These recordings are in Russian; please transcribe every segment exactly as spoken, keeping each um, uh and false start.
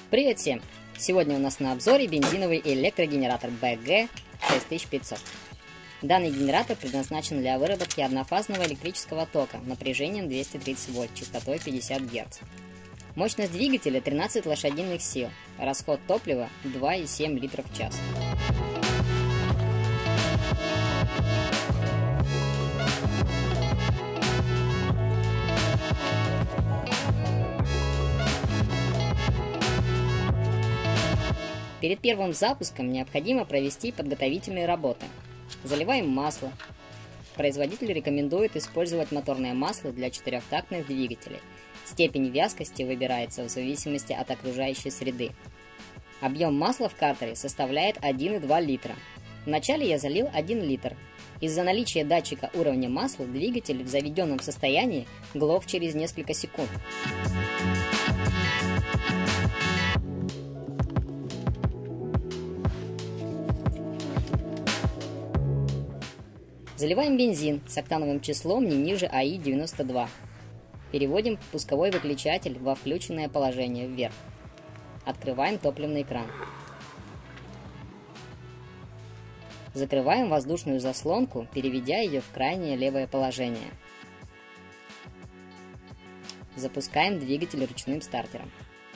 Привет всем! Сегодня у нас на обзоре бензиновый электрогенератор бэ гэ шесть тысяч пятьсот. Данный генератор предназначен для выработки однофазного электрического тока напряжением двести тридцать вольт, частотой пятьдесят герц. Мощность двигателя тринадцать лошадиных сил, расход топлива два и семь литров в час. Перед первым запуском необходимо провести подготовительные работы. Заливаем масло. Производитель рекомендует использовать моторное масло для четырехтактных двигателей. Степень вязкости выбирается в зависимости от окружающей среды. Объем масла в картере составляет один и два литра. Вначале я залил один литр. Из-за наличия датчика уровня масла двигатель в заведенном состоянии глох через несколько секунд. Заливаем бензин с октановым числом не ниже а и девяносто два. Переводим пусковой выключатель во включенное положение вверх. Открываем топливный кран. Закрываем воздушную заслонку, переведя ее в крайнее левое положение. Запускаем двигатель ручным стартером.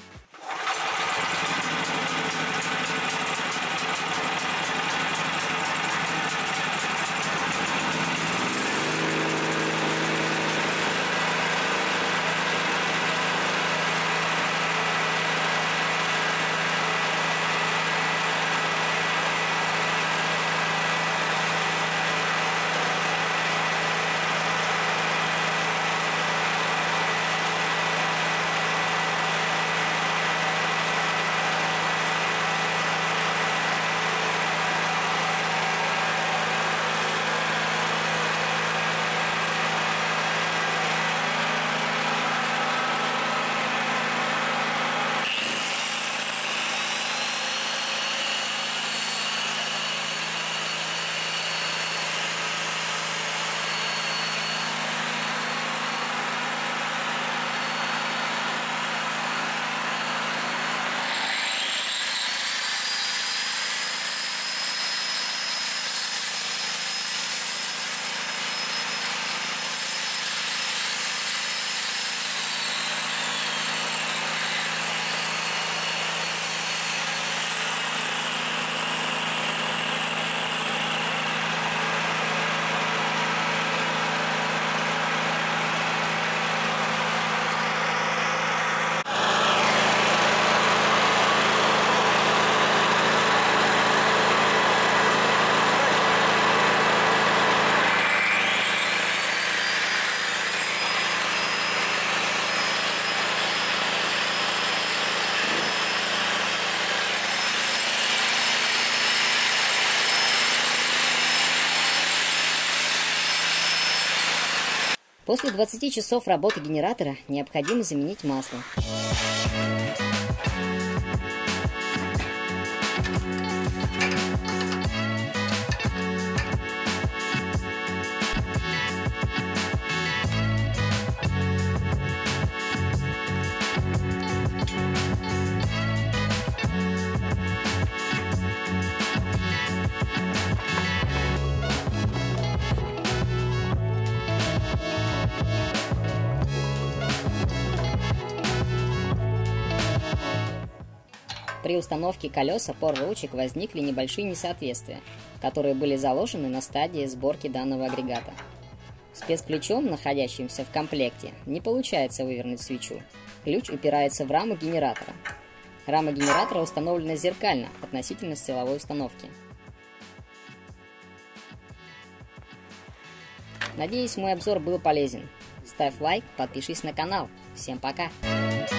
После двадцати часов работы генератора необходимо заменить масло. При установке колес опор ручек возникли небольшие несоответствия, которые были заложены на стадии сборки данного агрегата. Спецключом, находящимся в комплекте, не получается вывернуть свечу. Ключ упирается в раму генератора. Рама генератора установлена зеркально относительно силовой установки. Надеюсь, мой обзор был полезен. Ставь лайк, подпишись на канал. Всем пока!